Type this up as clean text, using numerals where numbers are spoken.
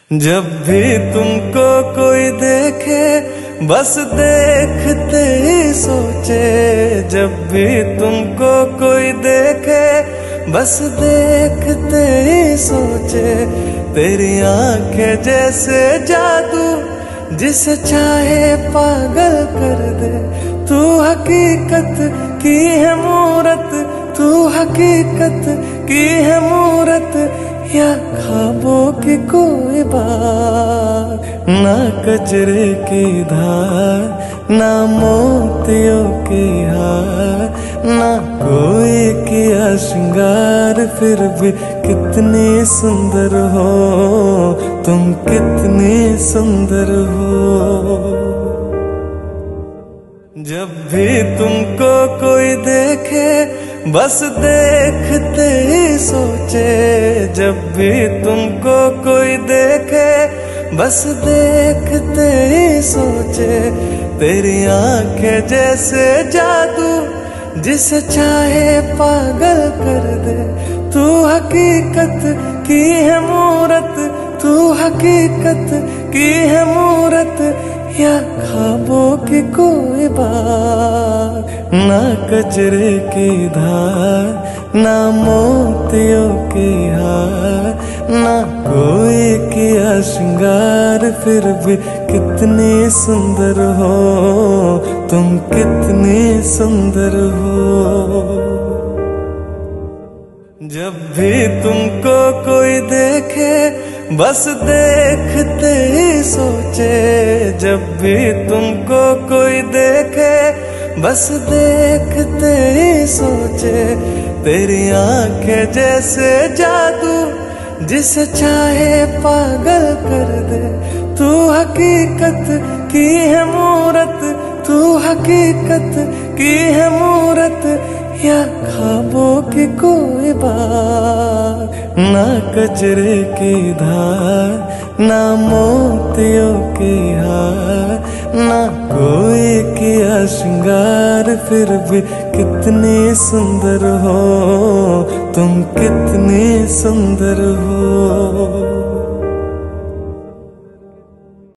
जब भी तुमको कोई देखे बस देखते ही सोचे, जब भी तुमको कोई देखे बस देखते ही सोचे। तेरी आंखें जैसे जादू जिसे चाहे पागल कर दे। तू हकीकत की है मूरत, तू हकीकत की है मूरत, या ख्वाबों की कोई बात। ना कचरे की धार, ना मोतियों की हार, ना कोई किया श्रृंगार, फिर भी कितनी सुंदर हो तुम, कितनी सुंदर हो। जब भी तुमको कोई देखे बस देखते ही सोचे, जब भी तुमको कोई देखे बस देखते ही सोचे। तेरी आंखें जैसे जादू जिसे चाहे पागल कर दे। तू हकीकत की है मूरत, तू हकीकत की है मूरत, या ख्वाबों की कोई बात। ना कचरे की धार, ना मोतियों की हार, ना कोई किया श्रृंगार, फिर भी कितनी सुंदर हो तुम, कितनी सुंदर हो। जब भी तुमको कोई देखे बस देखते ही सोचे, जब भी तुमको कोई देखे बस देखते ही सोचे। तेरी आंखें जैसे जादू जिसे चाहे पागल कर दे। तू हकीकत की है मूरत, तू हकीकत की है मूरत, या ख्वाबों की कोई बात। ना कचरे की धार, ना मोतियों की हार, ना कोई किया श्रृंगार, फिर भी कितनी सुंदर हो तुम, कितनी सुंदर हो।